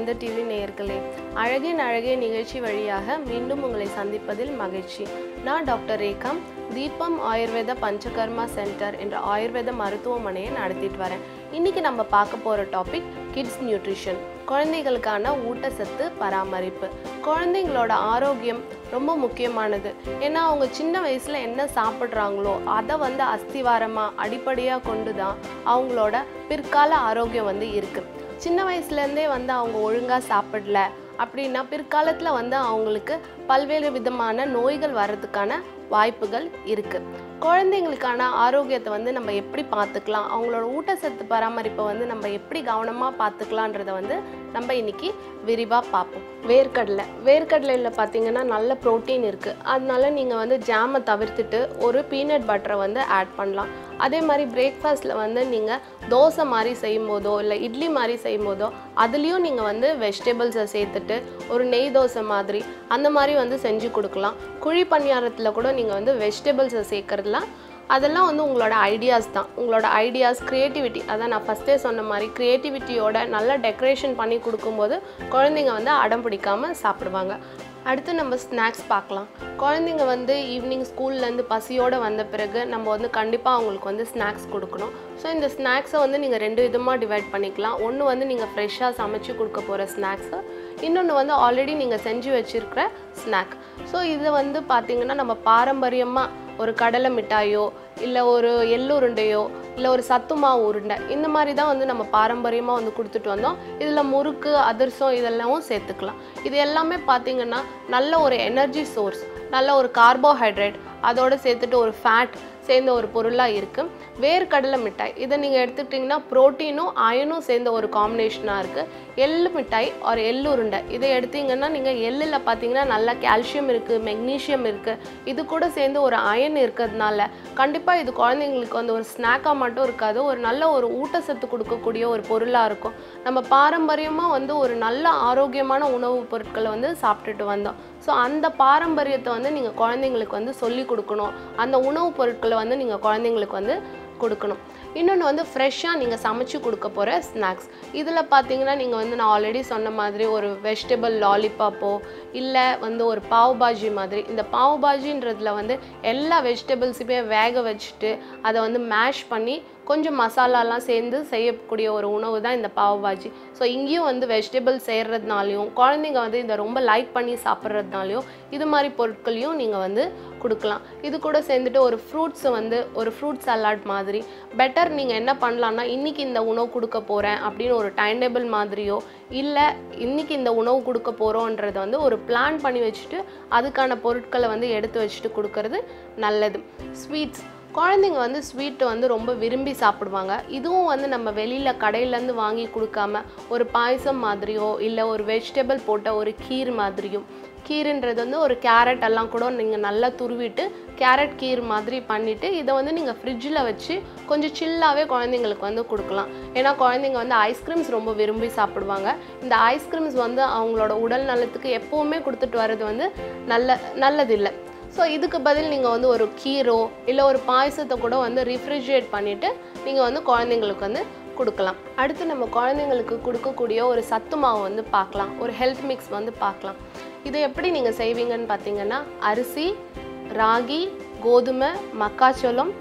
வெந்தர் TV நேயர்களே, அழகின் அழகே நிகழ்ச்சி வழியாக மீண்டும் உங்களை சந்திப்பதில் மகிழ்ச்சி. நான் டாக்டர் ரேகா, தீபம் ஆயுர்வேத பஞ்சகர்மா சென்டர் என்ற ஆயுர்வேத மருத்துவமனையை நடத்திட்டு வரேன். இன்னைக்கு நம்ம பார்க்க போகிற டாபிக் கிட்ஸ் நியூட்ரிஷன், குழந்தைகளுக்கான ஊட்டச்சத்து பராமரிப்பு. குழந்தைங்களோட ஆரோக்கியம் ரொம்ப முக்கியமானது. ஏன்னா அவங்க சின்ன வயசில் என்ன சாப்பிட்றாங்களோ அதை அஸ்திவாரமாக அடிப்படையாக கொண்டு தான் அவங்களோட பிற்கால ஆரோக்கியம் இருக்குது. சின்ன வயசுலேருந்தே அவங்க ஒழுங்காக சாப்பிடல அப்படின்னா பிற்காலத்தில் அவங்களுக்கு பல்வேறு விதமான நோய்கள் வர்றதுக்கான வாய்ப்புகள் இருக்குது. குழந்தைங்களுக்கான ஆரோக்கியத்தை நம்ம எப்படி பார்த்துக்கலாம், அவங்களோட ஊட்டச்சத்து பராமரிப்பை நம்ம எப்படி கவனமாக பார்த்துக்கலான்றதை நம்ம இன்னைக்கு விரிவாக பார்ப்போம். வேர்க்கடலையில் பார்த்தீங்கன்னா நல்ல ப்ரோட்டீன் இருக்குது. அதனால நீங்கள் ஜாமை தவிர்த்துட்டு ஒரு பீனட் பட்டரை ஆட் பண்ணலாம். அதே மாதிரி பிரேக்ஃபாஸ்ட்டில் நீங்கள் தோசை மாதிரி செய்யும் போதோ இல்லை இட்லி மாதிரி செய்யும் போதோ அதுலேயும் நீங்கள் வெஜிடபிள்ஸை சேர்த்துட்டு ஒரு நெய் தோசை மாதிரி அந்த மாதிரி செஞ்சு கொடுக்கலாம். குழி பணியாரத்தில் கூட நீங்கள் வெஜிடபிள்ஸை சேர்க்கறதுலாம் அதெல்லாம் உங்களோட ஐடியாஸ் தான். உங்களோட ஐடியாஸ், க்ரியேட்டிவிட்டி, அதான் நான் ஃபஸ்ட்டே சொன்ன மாதிரி க்ரியேட்டிவிட்டியோட நல்லா டெக்கரேஷன் பண்ணி கொடுக்கும்போது குழந்தைங்க அடம் பிடிக்காமல் சாப்பிடுவாங்க. அடுத்து நம்ம ஸ்நாக்ஸ் பார்க்கலாம். குழந்தைங்க ஈவினிங் ஸ்கூல்லேருந்து பசியோடு வந்த பிறகு நம்ம கண்டிப்பாக அவங்களுக்கு ஸ்நாக்ஸ் கொடுக்கணும். ஸோ இந்த ஸ்நாக்ஸை நீங்கள் ரெண்டு விதமாக டிவைட் பண்ணிக்கலாம். ஒன்று நீங்கள் ஃப்ரெஷ்ஷாக சமைச்சு கொடுக்க போகிற ஸ்நாக்ஸு, இன்னொன்று ஆல்ரெடி நீங்கள் செஞ்சு வச்சுருக்கிற ஸ்நாக். ஸோ இது பார்த்திங்கன்னா நம்ம பாரம்பரியமாக ஒரு கடலை மிட்டாயோ இல்லை ஒரு எள்ளு உருண்டையோ இல்லை ஒரு சத்து மாவு உருண்டை இந்த மாதிரி தான் நம்ம பாரம்பரியமாக கொடுத்துட்டு வந்தோம். இதில் முறுக்கு, அதிரசம் இதெல்லாம் சேர்த்துக்கலாம். இது எல்லாமே பார்த்திங்கன்னா நல்ல ஒரு எனர்ஜி சோர்ஸ், நல்ல ஒரு கார்போஹைட்ரேட், அதோடு சேர்த்துட்டு ஒரு ஃபேட் சேர்ந்த ஒரு பொருளாக இருக்குது. வேர்க்கடலை மிட்டாய் இதை நீங்கள் எடுத்துக்கிட்டிங்கன்னா ப்ரோட்டீனும் அயனும் சேர்ந்த ஒரு காம்பினேஷனாக இருக்குது. எள்ளு மிட்டாய் ஒரு எள்ளு உருண்டை இதை எடுத்திங்கன்னா நீங்கள் எள்ளில் பார்த்தீங்கன்னா நல்ல கால்சியம் இருக்குது, மெக்னீஷியம் இருக்குது. இது கூட சேர்ந்து ஒரு அயன் இருக்கிறதுனால கண்டிப்பாக இது குழந்தைங்களுக்கு ஒரு ஸ்நாக்காக மட்டும் இருக்காது, ஒரு நல்ல ஒரு ஊட்டச்சத்து கொடுக்கக்கூடிய ஒரு பொருளாக இருக்கும். நம்ம பாரம்பரியமாக ஒரு நல்ல ஆரோக்கியமான உணவுப் பொருட்களை சாப்பிட்டுட்டு வந்தோம். ஸோ அந்த பாரம்பரியத்தை நீங்கள் குழந்தைங்களுக்கு சொல்லி கொடுக்கணும். அந்த உணவுப் பொருட்களை நீங்கள் குழந்தைங்களுக்கு கொடுக்கணும். இன்னொன்று ஃப்ரெஷ்ஷாக நீங்கள் சமைச்சு கொடுக்க போகிற ஸ்நாக்ஸ். இதில் பார்த்தீங்கன்னா நீங்கள் நான் ஆல்ரெடி சொன்ன மாதிரி ஒரு வெஜிடபிள் லாலிபாப்போ இல்லை ஒரு பாவ் பாஜி மாதிரி. இந்த பாவ் பாஜின்றதில் எல்லா வெஜிடபிள்ஸுமே வேக வச்சுட்டு அதை மேஷ் பண்ணி கொஞ்சம் மசாலாலாம் சேர்ந்து செய்யக்கூடிய ஒரு உணவு தான் இந்த பாவ் பாஜி. ஸோ இங்கேயும் வெஜிடபிள் செய்கிறதுனாலையும் குழந்தைங்க இதை ரொம்ப லைக் பண்ணி சாப்பிட்றதுனாலையும் இது மாதிரி பொருட்களையும் நீங்கள் கொடுக்கலாம். இது கூட சேர்ந்துட்டு ஒரு ஃப்ரூட்ஸை ஒரு ஃப்ரூட் சலாட் மாதிரி பெட்டர் நீங்கள் என்ன பண்ணலான்னா இன்றைக்கி இந்த உணவு கொடுக்க போகிறேன் அப்படின்னு ஒரு டைம் டேபிள் மாதிரியோ இல்லை இன்றைக்கி இந்த உணவு கொடுக்க போகிறோன்றதை ஒரு பிளான் பண்ணி வச்சுட்டு அதுக்கான பொருட்களை எடுத்து வச்சுட்டு கொடுக்கறது நல்லது. ஸ்வீட்ஸ், குழந்தைங்க ஸ்வீட்டு ரொம்ப விரும்பி சாப்பிடுவாங்க. இதுவும் நம்ம வெளியில் கடையிலேருந்து வாங்கி கொடுக்காம ஒரு பாயசம் மாதிரியோ இல்லை ஒரு வெஜிடபிள் போட்ட ஒரு கீர் மாதிரியும், கீருன்றது ஒரு கேரட் எல்லாம் கூட நீங்கள் நல்லா துருவிட்டு கேரட் கீர் மாதிரி பண்ணிவிட்டு இதை நீங்கள் ஃப்ரிட்ஜில் வச்சு கொஞ்சம் சில்லாகவே குழந்தைங்களுக்கு கொடுக்கலாம். ஏன்னா குழந்தைங்க ஐஸ்கிரீம்ஸ் ரொம்ப விரும்பி சாப்பிடுவாங்க. இந்த ஐஸ்கிரீம்ஸ் அவங்களோட உடல் நலத்துக்கு எப்போவுமே கொடுத்துட்டு வர்றது நல்லதில்லை. ஸோ இதுக்கு பதில் நீங்கள் ஒரு கீரோ இல்லை ஒரு பாயசத்தை கூட ரெஃப்ரிஜரேட் பண்ணிவிட்டு நீங்கள் குழந்தைங்களுக்கு கொடுக்கலாம். அடுத்து நம்ம குழந்தைங்களுக்கு கொடுக்கக்கூடிய ஒரு சத்து மாவு பார்க்கலாம், ஒரு ஹெல்த் மிக்ஸ் பார்க்கலாம். இதை எப்படி நீங்கள் செய்வீங்கன்னு பார்த்தீங்கன்னா அரிசி, ராகி, கோதுமை, மக்காச்சோளம்,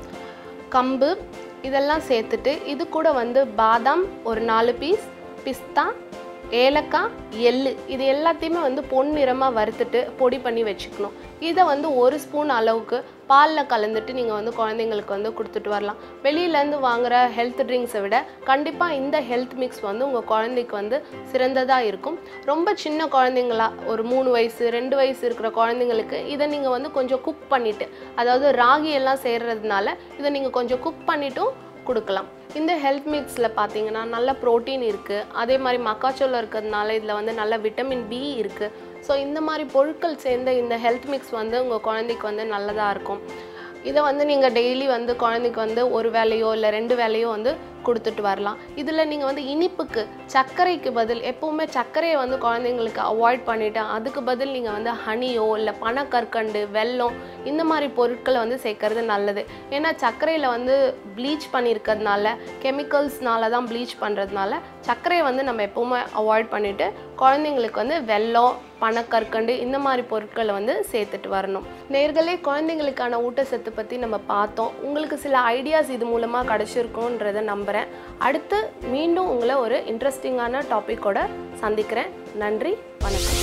கம்பு இதெல்லாம் சேர்த்துட்டு இது கூட பாதாம் ஒரு 4 பீஸ், பிஸ்தா, ஏலக்காய், எள்ளு இது எல்லாத்தையுமே பொன்னிறமாக வறுத்துட்டு பொடி பண்ணி வச்சுக்கணும். இதை 1 ஸ்பூன் அளவுக்கு பாலில் கலந்துட்டு நீங்கள் குழந்தைங்களுக்கு கொடுத்துட்டு வரலாம். வெளியிலேருந்து வாங்குகிற ஹெல்த் ட்ரிங்க்ஸை விட கண்டிப்பாக இந்த ஹெல்த் மிக்ஸ் உங்கள் குழந்தைக்கு சிறந்ததாக இருக்கும். ரொம்ப சின்ன குழந்தைங்களா ஒரு 3 வயசு 2 வயசு இருக்கிற குழந்தைங்களுக்கு இதை நீங்கள் கொஞ்சம் குக் பண்ணிவிட்டு, அதாவது ராகி எல்லாம் சேர்றதுனால இதை நீங்கள் கொஞ்சம் குக் பண்ணிவிட்டும் கொடுக்கலாம். இந்த ஹெல்த் மிக்ஸில் பார்த்தீங்கன்னா நல்ல ப்ரோட்டீன் இருக்குது, அதே மாதிரி மக்காச்சோளம் இருக்கிறதுனால இதில் நல்ல விட்டமின் பி இருக்குது. ஸோ இந்த மாதிரி பொருட்கள் சேர்ந்த இந்த ஹெல்த் மிக்ஸ் உங்கள் குழந்தைக்கு நல்லதாக இருக்கும். இதை நீங்கள் டெய்லி குழந்தைக்கு ஒரு வேலையோ இல்லை 2 வேலையோ கொடுத்துட்டு வரலாம். இதில் நீங்கள் வந்து இனிப்புக்கு சர்க்கரைக்கு பதில் எப்போவுமே சர்க்கரையை வந்து குழந்தைங்களுக்கு அவாய்ட் பண்ணிவிட்டு அதுக்கு பதில் நீங்கள் வந்து ஹனியோ இல்லை பனக்கற்கண்டு, வெல்லம் இந்த மாதிரி பொருட்களை வந்து சேர்க்கறது நல்லது. ஏன்னா சர்க்கரையில் வந்து ப்ளீச் பண்ணியிருக்கிறதுனால, கெமிக்கல்ஸ்னால தான் ப்ளீச் பண்ணுறதுனால சர்க்கரையை வந்து நம்ம எப்போவுமே அவாய்ட் பண்ணிவிட்டு குழந்தைங்களுக்கு வந்து வெல்லம், பனக்கற்கண்டு இந்த மாதிரி பொருட்களை வந்து சேர்த்துட்டு வரணும். நேர்களே, குழந்தைங்களுக்கான ஊட்டச்சத்து பற்றி நம்ம பார்த்தோம். உங்களுக்கு சில ஐடியாஸ் இது மூலமாக கிடச்சிருக்குன்றதை நம்புகிறேன். அடுத்து மீண்டும் உங்களை ஒரு இன்ட்ரெஸ்டிங்கான டாப்பிக்கோட சந்திக்கிறேன். நன்றி, வணக்கம்.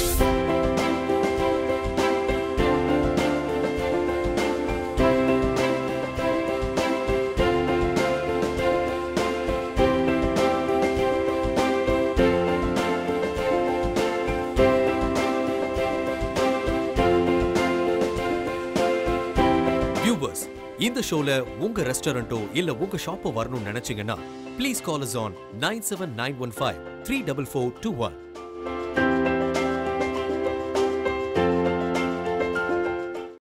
இந்த ஷோல உங்க ரெஸ்டாரண்டோ இல்ல உங்க ஷாப்போ வரணும்னு நினைச்சீங்கன்னா ப்ளீஸ் கால் us on 97915 34421.